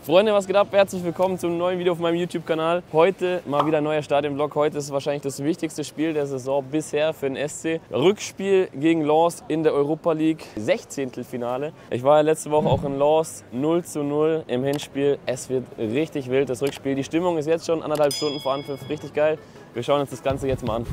Freunde, was geht ab? Herzlich willkommen zum neuen Video auf meinem YouTube-Kanal. Heute mal wieder ein neuer Stadion-Vlog. Heute ist wahrscheinlich das wichtigste Spiel der Saison bisher für den SC. Rückspiel gegen Lens in der Europa League, 16. Finale. Ich war ja letzte Woche auch in Lens, 0:0 im Hinspiel. Es wird richtig wild, das Rückspiel. Die Stimmung ist jetzt schon 1,5 Stunden vor Anpfiff, richtig geil. Wir schauen uns das Ganze jetzt mal an.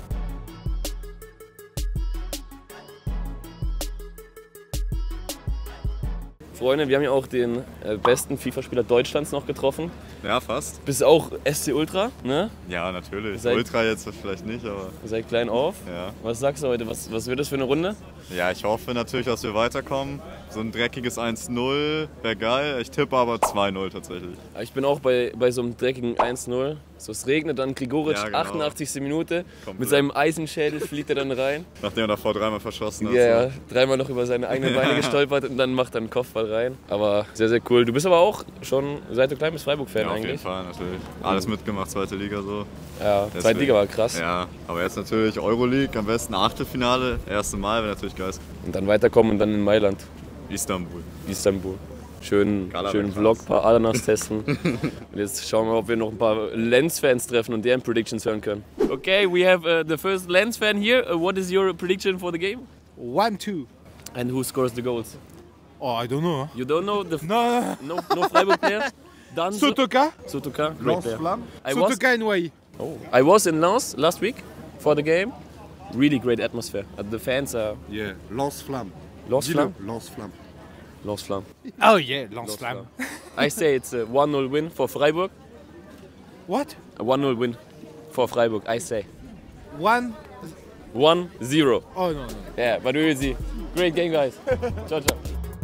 Freunde, wir haben ja auch den besten FIFA-Spieler Deutschlands noch getroffen. Ja, fast. Bist du auch SC Ultra, ne? Ja, natürlich. Ultra jetzt vielleicht nicht, aber... Seit klein auf. Ja. Was sagst du heute? Was wird das für eine Runde? Ja, ich hoffe natürlich, dass wir weiterkommen. So ein dreckiges 1:0 wäre geil. Ich tippe aber 2:0 tatsächlich. Ich bin auch bei so einem dreckigen 1:0. So, es regnet dann, Grigoric, ja, genau. 88. Minute. Komplett. Mit seinem Eisenschädel fliegt er dann rein. Nachdem er davor dreimal verschossen hat. Ja, so. Dreimal noch über seine eigenen Beine gestolpert und dann macht er einen Kopfball rein. Aber sehr, sehr cool. Du bist aber auch schon, seit du klein bist, Freiburg-Fan ja, eigentlich. Auf jeden Fall, natürlich. Alles mitgemacht, zweite Liga so. Ja, zweite Liga war krass. Ja, aber jetzt natürlich Euroleague, am besten Achtelfinale. Erste Mal wäre natürlich geil. Und dann weiterkommen und dann in Mailand. Istanbul. Schönen Vlog, ein paar Ananas testen. Und jetzt schauen wir, ob wir noch ein paar Lens-Fans treffen und deren Predictions hören können. Okay, we have the first Lens-Fan here. What is your prediction for the game? 1-2. And who scores the goals? Oh, I don't know. You don't know the No. no Freiburg player? Danzo? Sotoka? Sotoka, great player. Sotoka and Wai. I was in Lens last week for the game. Really great atmosphere. The fans are... Yeah, Lens Flamme. Lens Flamme? Lens Flamme. Lens Flamme. Oh yeah, Lens Flamme. I say it's a 1-0 win for Freiburg. What? A 1-0 win for Freiburg, I say. 1-0. Oh no. Yeah, but we will see. Great game, guys. Ciao, ciao.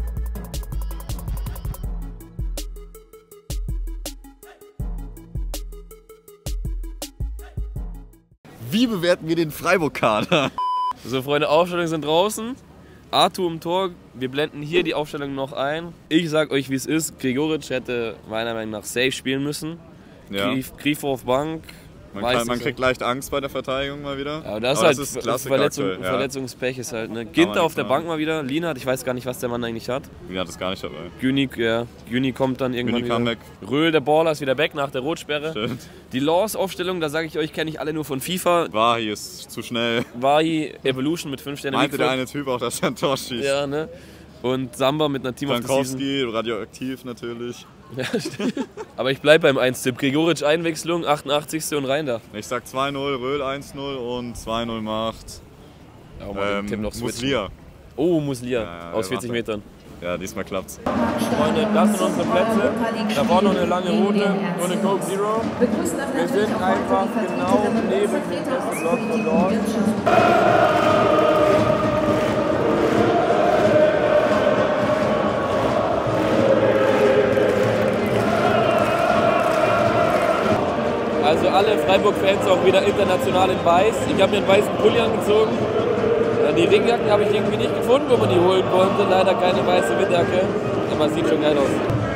Wie bewerten wir den Freiburg-Kader? So Freunde, Aufstellungen sind draußen. Arthur im Tor, wir blenden hier die Aufstellung noch ein. Ich sag euch, wie es ist. Grigoric hätte meiner Meinung nach safe spielen müssen. Ja. Grifo auf Bank. Man kriegt leicht Angst bei der Verteidigung mal wieder. Ja, das ist halt Verletzungspech ist halt. Ne? Ginter auf der Bank mal wieder. Lienhardt, ich weiß gar nicht, was der Mann eigentlich hat. Lienhardt ist gar nicht dabei. Güni kommt dann irgendwann wieder. Röhl, der Baller, ist wieder back nach der Rotsperre. Stimmt. Die Lens-Aufstellung, da sage ich euch, kenne ich alle nur von FIFA. Wahi ist zu schnell. Wahi, Evolution mit 5 Sterne. Meinte der eine Typ auch, dass er ein Tor schießt. Ja, ne? Und Samba mit einer Team of the Season. Jankowski, radioaktiv natürlich. Ja, aber ich bleibe beim 1-Tipp. Grigoric Einwechslung, 88. und rein da. Ich sag 2:0, Röhl 1:0 und 2:0 macht Muslia. Oh, Muslia, aus 40 Metern. Ja, diesmal klappt's. Freunde, das sind unsere Plätze. Da war noch eine lange Route, nur eine Coke Zero. Wir sind einfach genau neben dem besten Block von Lens. Also alle Freiburg-Fans auch wieder international in weiß. Ich habe mir einen weißen Pulli angezogen. Die Regenjacken habe ich irgendwie nicht gefunden, wo man die holen konnte. Leider keine weiße Windjacke, aber es sieht schon geil aus.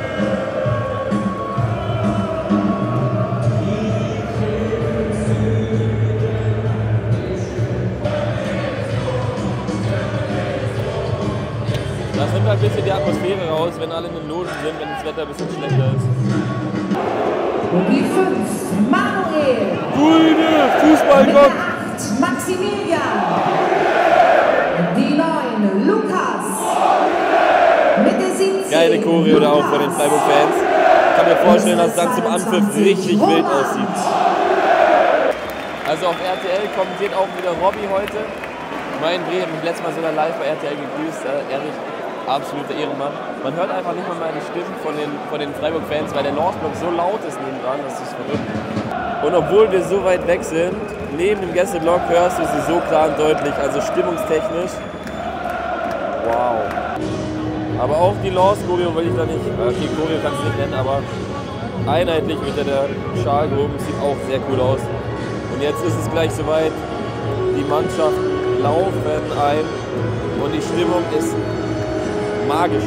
Das nimmt halt ein bisschen die Atmosphäre raus, wenn alle in den Logen sind, wenn das Wetter ein bisschen schlechter ist. Die 5, Manuel. Grüne Fußballgott. Die 8, Maximilian. Die 9, Lukas. Mit der 17. Geile Choreo da auch von den Freiburg-Fans. Ich kann mir vorstellen, dass es dann zum Anpfiff richtig wild aussieht. Also auf RTL kommentiert auch wieder Robby heute. Mein Bre hat mich letztes Mal sogar live bei RTL gegrüßt. Ehrlich, absoluter Ehrenmann. Man hört einfach nicht mal meine Stimmen von den Freiburg-Fans, weil der Lens-Block so laut ist nebendran, das ist verrückt. Und obwohl wir so weit weg sind, neben dem Gästeblock hörst du sie so klar und deutlich, also stimmungstechnisch. Wow. Aber auch die Lens-Choreo will ich da nicht, okay, Choreo kannst du nicht nennen, aber einheitlich mit der Schal gehoben, sieht auch sehr cool aus. Und jetzt ist es gleich soweit, die Mannschaften laufen ein und die Stimmung ist magisch.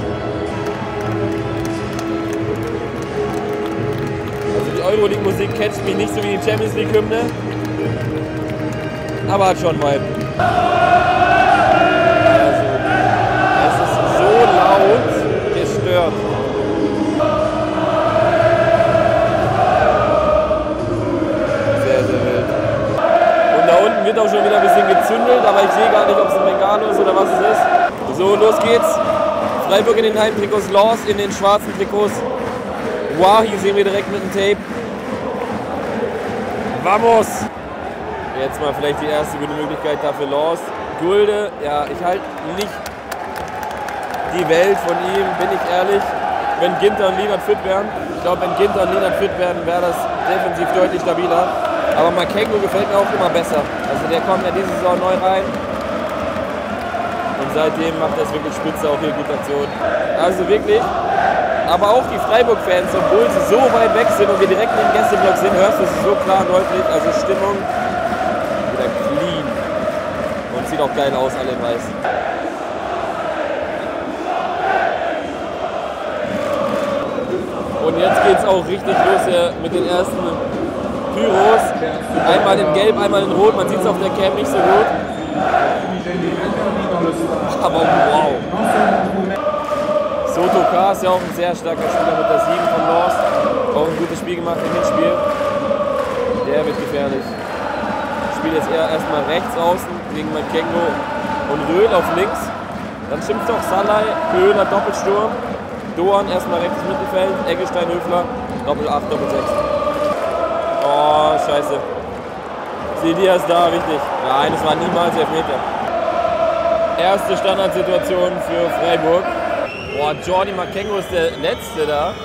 Also die Euroleague-Musik catcht mich nicht so wie die Champions League-Hymne, aber hat schon Vibe. Also, es ist so laut gestört. los geht's. Freiburg in den Heimtrikots, Lens in den schwarzen Trikots. Wahi sehen wir direkt mit dem Tape. Vamos! Jetzt mal vielleicht die erste gute Möglichkeit dafür Lens. Gulde, ja, ich halte nicht die Welt von ihm, bin ich ehrlich. Wenn Ginter und Lienert fit wären, ich glaube, wenn Ginter und Lienert fit werden, wäre das defensiv deutlich stabiler. Aber Makengo gefällt mir auch immer besser. Also der kommt ja diese Saison neu rein. Und seitdem macht er es wirklich spitze, auch hier gute Aktionen. Also wirklich, aber auch die Freiburg-Fans, obwohl sie so weit weg sind und wir direkt in den Gästeblock sind, hörst du es so klar und deutlich. Also Stimmung wieder clean. Und sieht auch geil aus, alle in weiß. Und jetzt geht es auch richtig los hier mit den ersten Pyros. Einmal in Gelb, einmal in Rot. Man sieht es auf der Cam nicht so gut. Aber wow. Soto K ist ja auch ein sehr starker Spieler mit der 7 von Lens. Auch ein gutes Spiel gemacht im Hinspiel. Der wird gefährlich. Spielt jetzt eher erstmal rechts außen gegen Makengo und Röhl auf links. Dann schimpft auch Salai, Höhler Doppelsturm. Doan erstmal rechtes Mittelfeld, Eggestein, Höfler, Doppel 8, Doppel 6. Oh, scheiße. Sidia ist da, richtig. Nein, das war niemals Elfmeter. Erste Standardsituation für Freiburg. Boah, Jordi Makengo ist der Letzte da.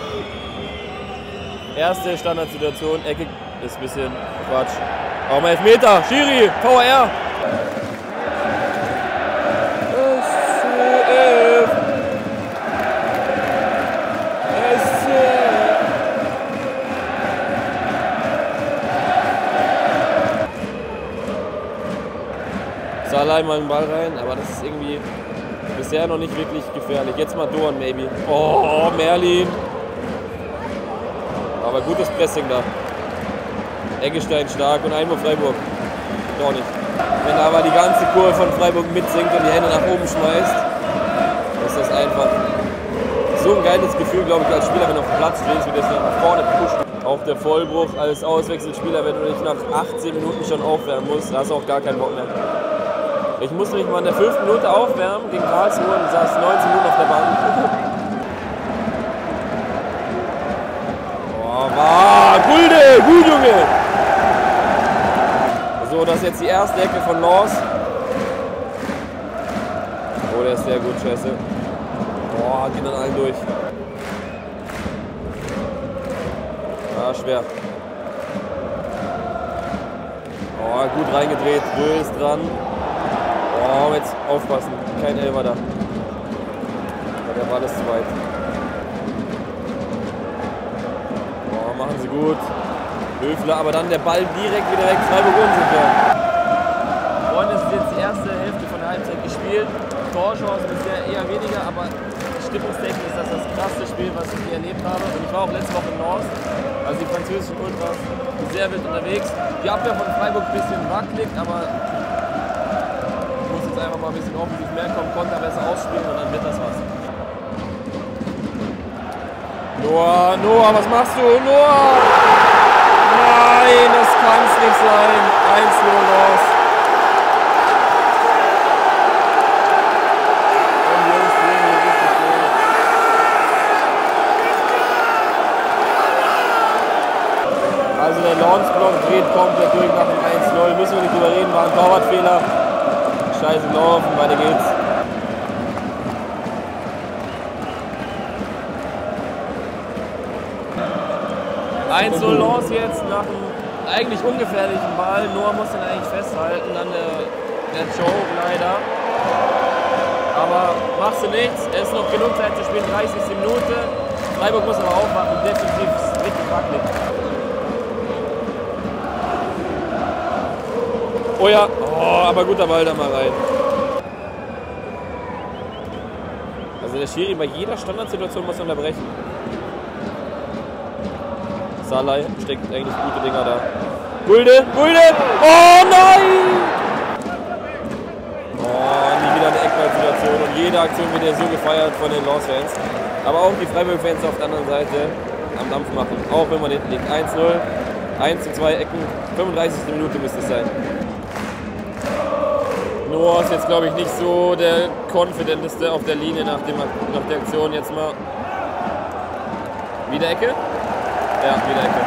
Erste Standardsituation, Ecke ist ein bisschen Quatsch. Auch mal Elfmeter, Schiri, VR. Salai mal den Ball rein, aber das ist irgendwie bisher noch nicht wirklich gefährlich. Jetzt mal Doan, maybe. Oh, Merlin. Aber gutes Pressing da. Eggestein stark und einmal Freiburg. Doch nicht. Wenn aber die ganze Kurve von Freiburg mitsinkt und die Hände nach oben schmeißt, ist das einfach so ein geiles Gefühl, glaube ich, als Spieler, wenn du auf dem Platz stehst, wie das nach vorne pusht. Auch der Vollbruch als Auswechselspieler, wenn du dich nach 18 Minuten schon aufwärmen musst, da hast du auch gar keinen Bock mehr. Ich musste mich mal in der 5. Minute aufwärmen gegen Karlsruhe und saß 19 Minuten auf der Bank. Oh, Gulde, gut Junge! So, das ist jetzt die erste Ecke von Lens. Oh, der ist sehr gut, scheiße. Boah, geht dann allen durch. Ah, schwer. Oh, gut reingedreht, Röhl ist dran. Oh, jetzt aufpassen, kein Elfer da. Der Ball ist zu weit. Oh, machen sie gut. Höfler, aber dann der Ball direkt wieder weg. Freiburg unsicher. Freunde, es ist jetzt die erste Hälfte von der Halbzeit gespielt. Torchancen bisher eher weniger, aber stimmungstechnisch ist das krasseste Spiel, was ich hier erlebt habe. Und ich war auch letzte Woche in Lens, also die französischen Ultras, sehr wild unterwegs. Die Abwehr von Freiburg ein bisschen wackelig, aber einfach mal ein bisschen offensiv mehr kommen, Konter besser ausspielen und dann wird das was. Noah, was machst du? Noah! Nein, das kann es nicht sein. 1-0 los. Und Jungs drehen hier richtig durch. Also der Lens-Block dreht komplett durch nach dem 1-0. Müssen wir nicht drüber reden, war ein Torwartfehler. Scheiße laufen, weiter geht's. Eins so los jetzt nach einem eigentlich ungefährlichen Ball. Noah muss den eigentlich festhalten, dann der Joe leider. Aber machst du nichts, es ist noch genug Zeit zu spielen, 30. Minute. Freiburg muss aber aufwachen, definitiv ist es richtig wackelig. Oh ja, oh, aber guter Ball da mal rein. Also der Schiri bei jeder Standardsituation muss unterbrechen. Salai steckt eigentlich gute Dinger da. Gulde! Oh nein! Oh, nie wieder eine Eckball-Situation und jede Aktion wird ja so gefeiert von den Lens-Fans. Aber auch die Freiburg-Fans auf der anderen Seite am Dampf machen. Auch wenn man hinten liegt. 1-0, 1:2 Ecken, 35. Minute müsste es sein. Noah ist jetzt, glaube ich, nicht so der confidenteste auf der Linie nach der Aktion. Jetzt mal wieder Ecke? Ja, wieder Ecke.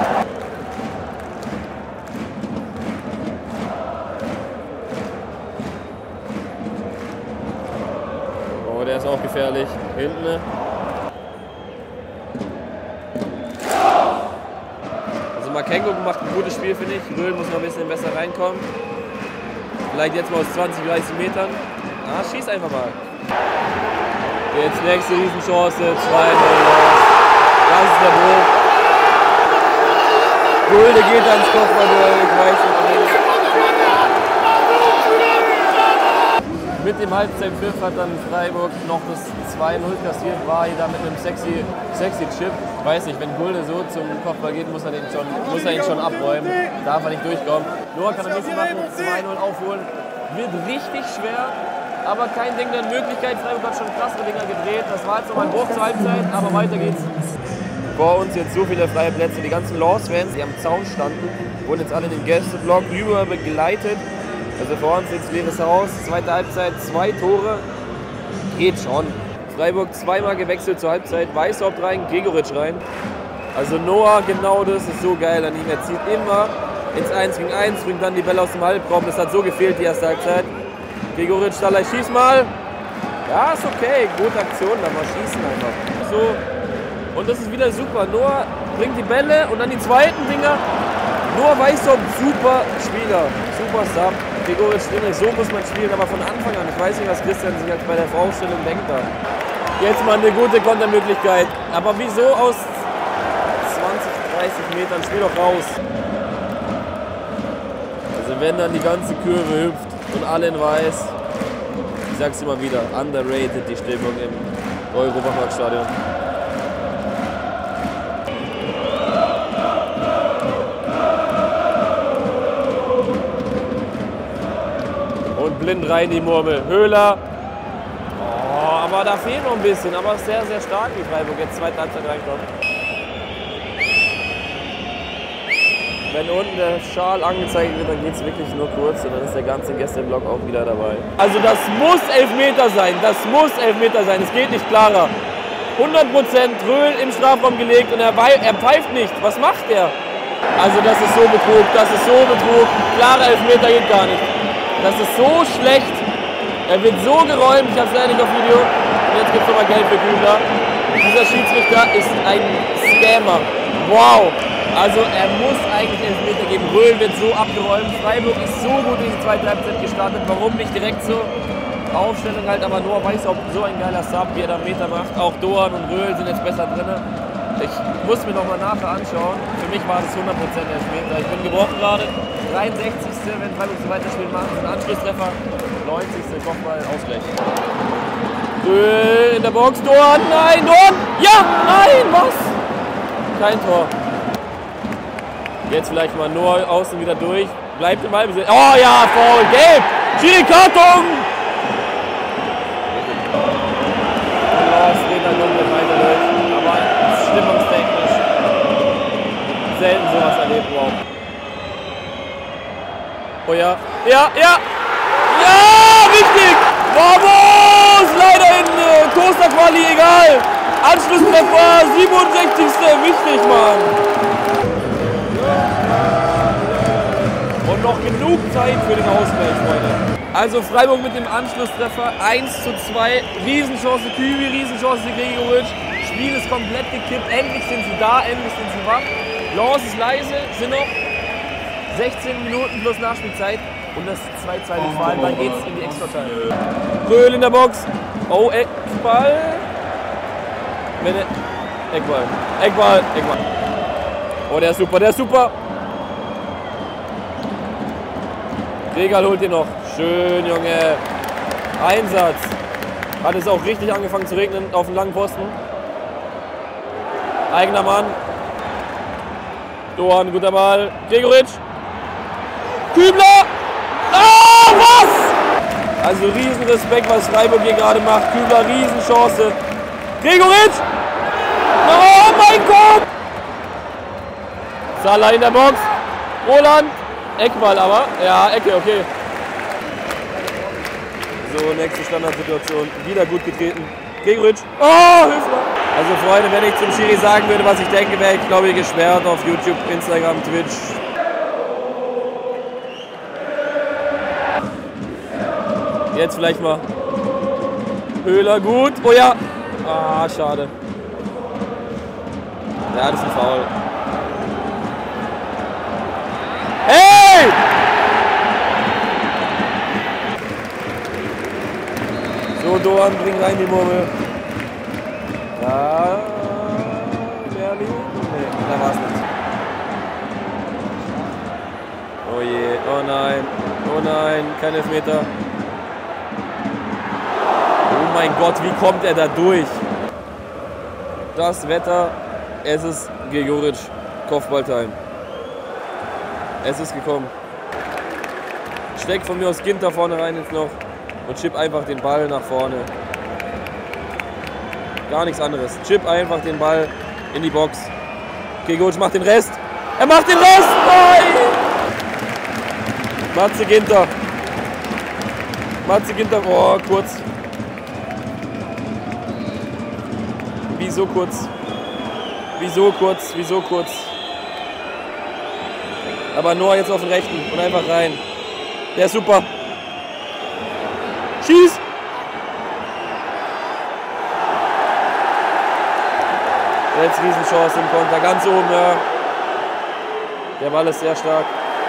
Oh, der ist auch gefährlich. Hinten. Also Makengo macht ein gutes Spiel, finde ich. Röhl muss noch ein bisschen besser reinkommen. Vielleicht jetzt mal aus 20, 30 Metern. Ah, schieß einfach mal. Jetzt nächste Riesenchance. 2-0. Das ist der Bruch. Gulde geht ans Kopfballduell. Ich weiß nicht. Mit dem Halbzeitpfiff hat dann Freiburg noch das 2-0 kassiert. War hier da mit einem sexy Chip. Ich weiß nicht, wenn Gulde so zum Kopfball geht, muss er ihn schon abräumen. Darf er nicht durchkommen. Noah kann ein bisschen machen, 2-0 aufholen. Wird richtig schwer, aber kein Ding der Möglichkeit. Freiburg hat schon krassere Dinger gedreht. Das war jetzt noch ein Bruch zur Halbzeit, aber weiter geht's. Vor uns jetzt so viele freie Plätze. Die ganzen Laws-Fans, die am Zaun standen, wurden jetzt alle in den Gästeblock rüber begleitet. Also vor uns jetzt leeres Haus. Zweite Halbzeit, 2 Tore. Geht schon. Freiburg zweimal gewechselt zur Halbzeit. Weishaupt rein, Gregoritsch rein. Also Noah, genau das ist so geil an ihm. Er zieht immer ins 1 gegen 1, bringt dann die Bälle aus dem Halbraum. Das hat so gefehlt die erste Halbzeit. Gregoritsch, Dalai, schieß mal. Ja, ist okay. Gute Aktion, dann mal schießen einfach. So. Und das ist wieder super. Noah bringt die Bälle und dann die zweiten Dinger. Noah Weishaupt, super Spieler. Super Sub. Gregoritsch drin, so muss man spielen, aber von Anfang an. Ich weiß nicht, was Christian sich jetzt bei der Aufstellung denkt da. Jetzt mal eine gute Kontermöglichkeit. Aber wieso aus 20, 30 Metern? Spiel doch raus. Also wenn dann die ganze Kurve hüpft und alle in weiß, ich sag's immer wieder, underrated die Stimmung im Europaparkstadion. Und blind rein die Murmel. Höhler. Oh, aber da fehlt noch ein bisschen. Aber sehr, sehr stark, wie Freiburg jetzt zweite Halbzeit reinkommt. Wenn unten der Schal angezeigt wird, dann geht es wirklich nur kurz und dann ist der ganze Gästeblock auch wieder dabei. Also das muss Elfmeter sein. Das muss Elfmeter sein. Es geht nicht klarer. 100% Röhl im Strafraum gelegt und er pfeift nicht. Was macht er? Also das ist so Betrug. Das ist so Betrug. Klarer Elfmeter geht gar nicht. Das ist so schlecht. Er wird so geräumt. Ich habe es leider nicht auf Video. Und jetzt gibt es nochmal Geld für Kübler. Dieser Schiedsrichter ist ein Scammer. Wow. Also er muss eigentlich Elfmeter geben. Röhl wird so abgeräumt. Freiburg ist so gut in die zweite Halbzeit gestartet. Warum nicht direkt so? Aufstellung halt, aber Noah Weishaupt, so ein geiler Sub, wie er da Meter macht. Auch Doan und Röhl sind jetzt besser drin. Ich muss mir nochmal nachher anschauen. Für mich war es 100% Elfmeter. Ich bin gebrochen gerade. 63. wenn Freiburg so weiterspielen machen, sind Anschlusstreffer. 90. Kopfball, Ausgleich. Röhl in der Box. Doan, nein, Doan! Ja, nein, was? Kein Tor. Jetzt vielleicht mal Noah außen wieder durch. Bleibt im Ballbesitz. Oh ja, Foul, gelb! Schiri-Karton! Weiter durch. Aber stimmungstechnisch selten sowas erlebt, wow. Oh ja. Ja, ja! Ja, wichtig! Vamos! Leider in Costa-Quali, egal! Anschlusstreffer, 67. Wichtig, Mann! Und noch genug Zeit für den Ausgleich, Freunde. Also Freiburg mit dem Anschlusstreffer 1:2. Riesenchance Kübi, Riesenchance Gregoritsch. Spiel ist komplett gekippt. Endlich sind sie da, endlich sind sie wach. Laws ist leise, sind noch 16 Minuten plus Nachspielzeit. Und das 2:2 gefallen, dann geht's in die Extrazeit. Röhl in der Box. Oh, Eckball. Eckball. Oh, der ist super, der ist super. Regal holt ihn noch. Schön, Junge. Einsatz. Hat es auch richtig angefangen zu regnen auf dem langen Posten. Eigener Mann. Doan, guter Ball. Gregoritsch. Kübler. Oh, was? Also riesen Respekt, was Freiburg hier gerade macht. Kübler, Riesenchance. Gregoritsch. Oh mein Gott. Salah in der Box. Roland. Eckball aber. Ja, Ecke, okay. So, nächste Standardsituation. Wieder gut getreten. Gregoritsch. Oh, Höfler. Also Freunde, wenn ich zum Schiri sagen würde, was ich denke, wäre ich, glaube ich, gesperrt auf YouTube, Instagram, Twitch. Jetzt vielleicht mal. Höhler gut. Oh ja. Ah, schade. Ja, das ist ein Foul. Hey! So, Doan, bring rein die Murmel. Ja, Merli? Nee, da war's nicht. Oh je, oh nein, kein Elfmeter. Oh mein Gott, wie kommt er da durch? Das Wetter, es ist Gregoritsch, Kopfballtime. Es ist gekommen. Steck von mir aus Ginter vorne rein jetzt noch und chip einfach den Ball nach vorne. Gar nichts anderes. Chip einfach den Ball in die Box. Gregoritsch macht den Rest. Er macht den Rest! Nein! Matze Ginter. Matze Ginter, oh, kurz. Wieso kurz? Wieso kurz? Wieso kurz? Aber Noah jetzt auf den rechten und einfach rein. Der ist super. Schieß! Jetzt Riesenchance im Konter. Ganz oben, ja. Der Ball ist sehr stark.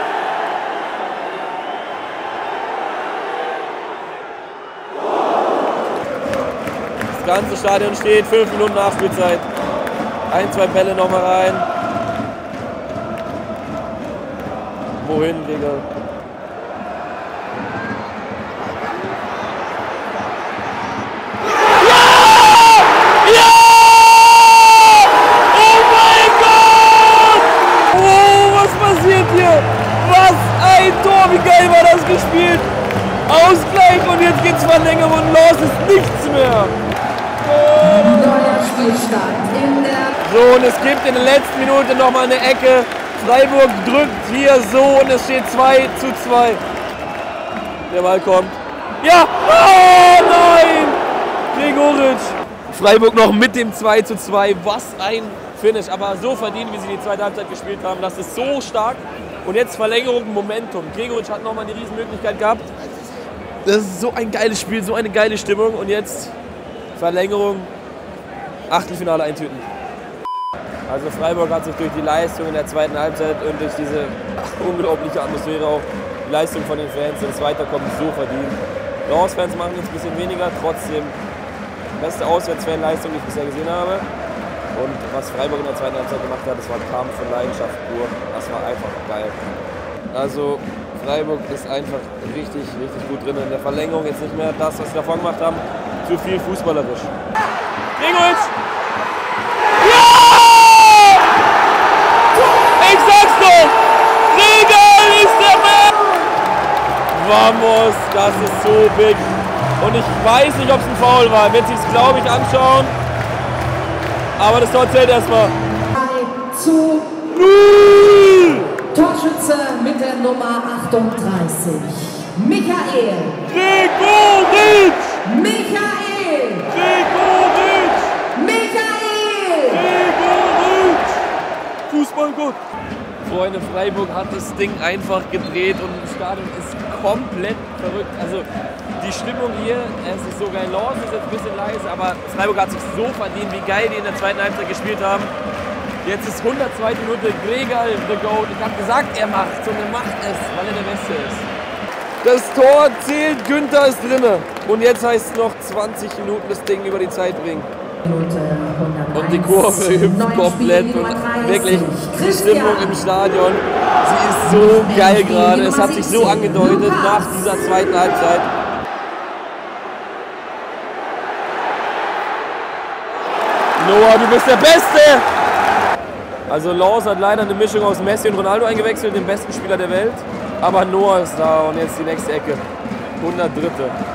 Das ganze Stadion steht. 5 Minuten Nachspielzeit. 1, 2 Bälle nochmal rein. Wohin, Digga? Ja! Ja! Oh mein Gott! Oh, was passiert hier? Was ein Tor! Wie geil war das gespielt? Ausgleich und jetzt geht's Verlängerung und los ist nichts mehr. Neuer Spielstand in der... So, und es gibt in der letzten Minute nochmal eine Ecke. Freiburg drückt hier so und es steht 2:2. Der Ball kommt. Ja! Oh nein! Gregoritsch. Freiburg noch mit dem 2:2. Was ein Finish. Aber so verdient, wie sie die zweite Halbzeit gespielt haben. Das ist so stark. Und jetzt Verlängerung, Momentum. Gregoritsch hat nochmal die Riesenmöglichkeit gehabt. Das ist so ein geiles Spiel, so eine geile Stimmung. Und jetzt Verlängerung, Achtelfinale eintüten. Also Freiburg hat sich durch die Leistung in der zweiten Halbzeit und durch diese unglaubliche Atmosphäre auch die Leistung von den Fans und das Weiterkommen so verdient. Die Lens-Fans machen jetzt ein bisschen weniger, trotzdem beste Auswärtsfanleistung, die ich bisher gesehen habe. Und was Freiburg in der zweiten Halbzeit gemacht hat, das war Kampf und Leidenschaft pur. Das war einfach geil. Also Freiburg ist einfach richtig, richtig gut drin. In der Verlängerung jetzt nicht mehr das, was sie davon gemacht haben, zu viel fußballerisch. Gregoritsch! Ja! Ich sag's doch! Regal ist der Mann! Vamos, das ist so big. Und ich weiß nicht, ob es ein Foul war. Er wird sich's, glaube ich, anschauen. Aber das Tor zählt erstmal. 2:0. Torschütze mit der Nummer 38. Michael. Gregoritsch! Michael. Gregoritsch! Michael. Gregoritsch! Fußballgott! Freunde, Freiburg hat das Ding einfach gedreht und das Stadion ist komplett verrückt. Also die Stimmung hier, es ist so geil. Lens ist jetzt ein bisschen leise, aber Freiburg hat sich so verdient, wie geil die in der zweiten Halbzeit gespielt haben. Jetzt ist 102. Minute, Gregal, the Goat. Ich habe gesagt, er macht's und er macht es, weil er der Beste ist. Das Tor zählt, Günther ist drinne. Und jetzt heißt es noch 20 Minuten das Ding über die Zeit bringen. Und die Kurve hüpft komplett und wirklich die Stimmung im Stadion, sie ist so geil gerade. Es hat sich so angedeutet nach dieser zweiten Halbzeit. Noah, du bist der Beste! Also Lens hat leider eine Mischung aus Messi und Ronaldo eingewechselt, dem besten Spieler der Welt. Aber Noah ist da und jetzt die nächste Ecke. 103.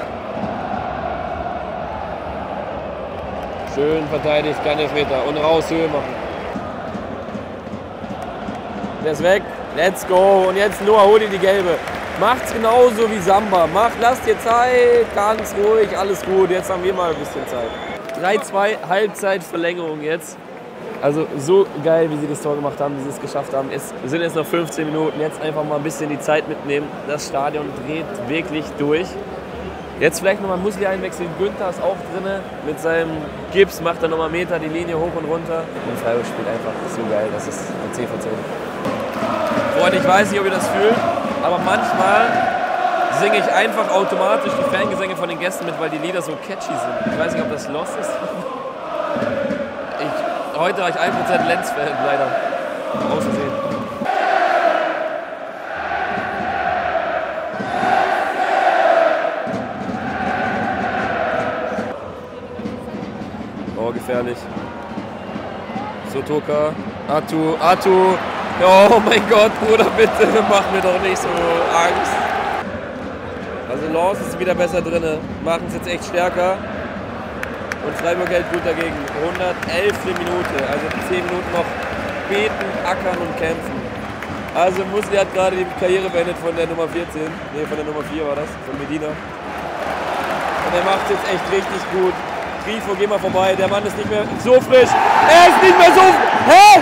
Schön verteidigt, kein Elfmeter. Und raus, Höhe machen. Der ist weg. Let's go. Und jetzt Noah, hol dir die gelbe. Macht's genauso wie Samba. Lasst dir Zeit, ganz ruhig, alles gut. Jetzt haben wir mal ein bisschen Zeit. 3-2, Halbzeitverlängerung jetzt. Also so geil, wie sie das Tor gemacht haben, wie sie es geschafft haben. Es sind jetzt noch 15 Minuten. Jetzt einfach mal ein bisschen die Zeit mitnehmen. Das Stadion dreht wirklich durch. Jetzt vielleicht nochmal Musli einwechseln. Günther ist auch drin. Mit seinem Gips macht er nochmal Meter die Linie hoch und runter. Und Freiburg spielt einfach so geil. Das ist ein 10 von 10. Freunde, ich weiß nicht, ob ihr das fühlt, aber manchmal singe ich einfach automatisch die Fangesänge von den Gästen mit, weil die Lieder so catchy sind. Ich weiß nicht, ob das los ist. Heute war ich 1% Lenz-Fan, leider. Auszusehen. Oh, gefährlich. Sotoka. Atu. Oh mein Gott, Bruder, bitte, mach mir doch nicht so Angst. Also Lens ist wieder besser drin, machen es jetzt echt stärker. Und Freiburg hält gut dagegen. 111. Minute, also 10 Minuten noch beten, ackern und kämpfen. Also Musli hat gerade die Karriere beendet von der Nummer 14. Ne, von der Nummer 4 war das, von Medina. Und er macht es jetzt echt richtig gut. Grifo, geh mal vorbei, der Mann ist nicht mehr so frisch. Er ist nicht mehr so... Hä?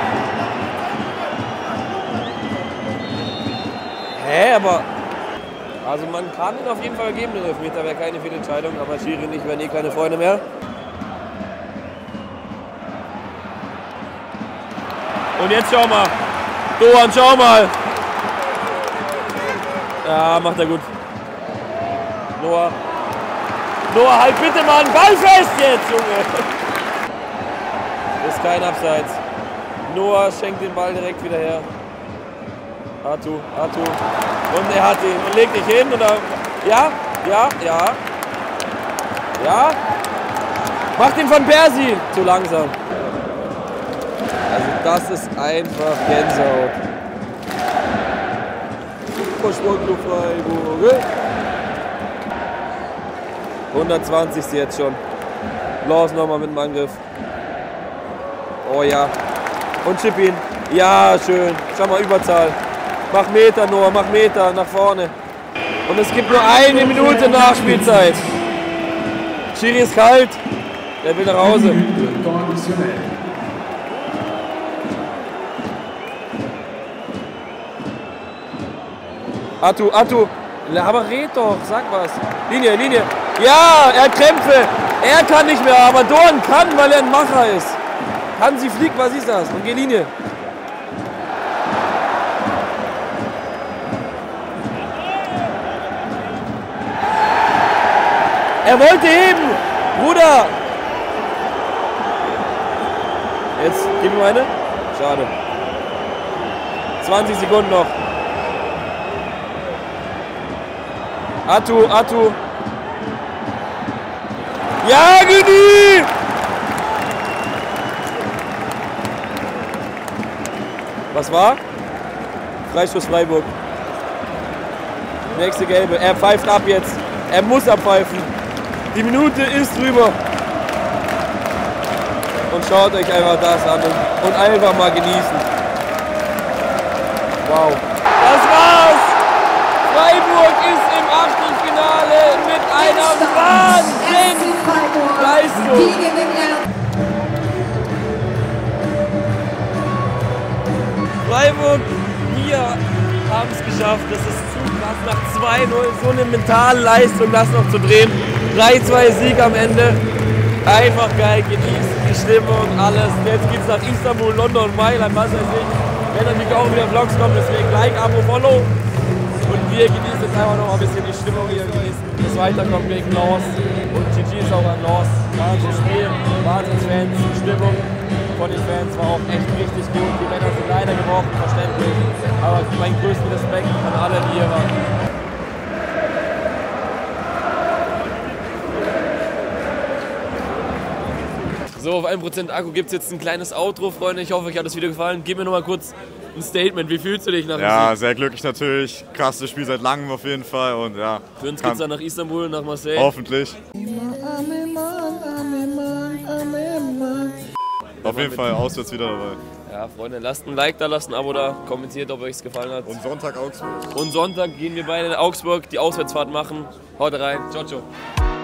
Aber... Also man kann ihn auf jeden Fall geben, den Elfmeter wäre keine Fehlentscheidung, aber Schiri und ich werden eh keine Freunde mehr. Und jetzt schau mal. Doan, schau mal. Ja, macht er gut. Noah, halt bitte mal einen Ball fest jetzt, Junge. Ist kein Abseits. Noah schenkt den Ball direkt wieder her. Atu. Und er hat ihn und legt dich hin oder. Ja. Macht ihn von Persil. Zu langsam. Also das ist einfach Gänsehaut. Sportclub Freiburg. 120. jetzt schon. Lens nochmal mit dem Angriff. Oh ja. Und chip ihn. Ja, schön. Schau mal, Überzahl. Mach Meter, Noah, mach Meter nach vorne. Und es gibt nur 1 Minute Nachspielzeit. Schiri ist kalt. Der will nach Hause. Atu. Aber red doch, sag was. Linie. Ja, er hat Krämpfe. Er kann nicht mehr, aber Dorn kann, weil er ein Macher ist. Hansi Flick, was ist das? Und geh Linie. Er wollte heben! Bruder! Jetzt, gib ihm eine. Schade. 20 Sekunden noch. Atu. Ja, Gini! Was war? Freistoß Freiburg. Nächste Gelbe. Er pfeift ab jetzt. Er muss abpfeifen. Die Minute ist drüber. Und schaut euch einfach das an und einfach mal genießen. Wow. Das war's! Freiburg ist im Achtelfinale mit einer Wahnsinnsleistung. Freiburg, wir haben es geschafft. Das ist zu krass, nach 2-0 so eine mentale Leistung, das noch zu drehen. 3-2 Sieg am Ende. Einfach geil, genießen die Stimmung, alles. Jetzt geht's nach Istanbul, London, Mailand, was weiß ich. Wenn natürlich auch wieder Vlogs kommen, deswegen Like, Abo, Follow. Und wir genießen jetzt einfach noch ein bisschen die Stimmung hier, genießen das Weiterkommen gegen Lens. Und GG ist auch an Lens. Wahnsinnsspiel, Wahnsinnsfans, die Stimmung von den Fans war auch echt richtig gut. Die Männer sind leider gebrochen, verständlich. Aber mein größten Respekt an alle, die hier waren. So, auf 1% Akku gibt es jetzt ein kleines Outro, Freunde. Ich hoffe, euch hat das Video gefallen. Gib mir noch mal kurz ein Statement. Wie fühlst du dich nach dem Sieg? Ja, sehr glücklich natürlich. Krasses Spiel seit langem auf jeden Fall. Und ja, für uns geht's dann nach Istanbul, nach Marseille. Hoffentlich. Auf jeden Fall auswärts wieder dabei. Ja, Freunde, lasst ein Like da, lasst ein Abo da, kommentiert, ob euch es gefallen hat. Und Sonntag Augsburg. Und Sonntag gehen wir beide in Augsburg die Auswärtsfahrt machen. Haut rein. Ciao, ciao.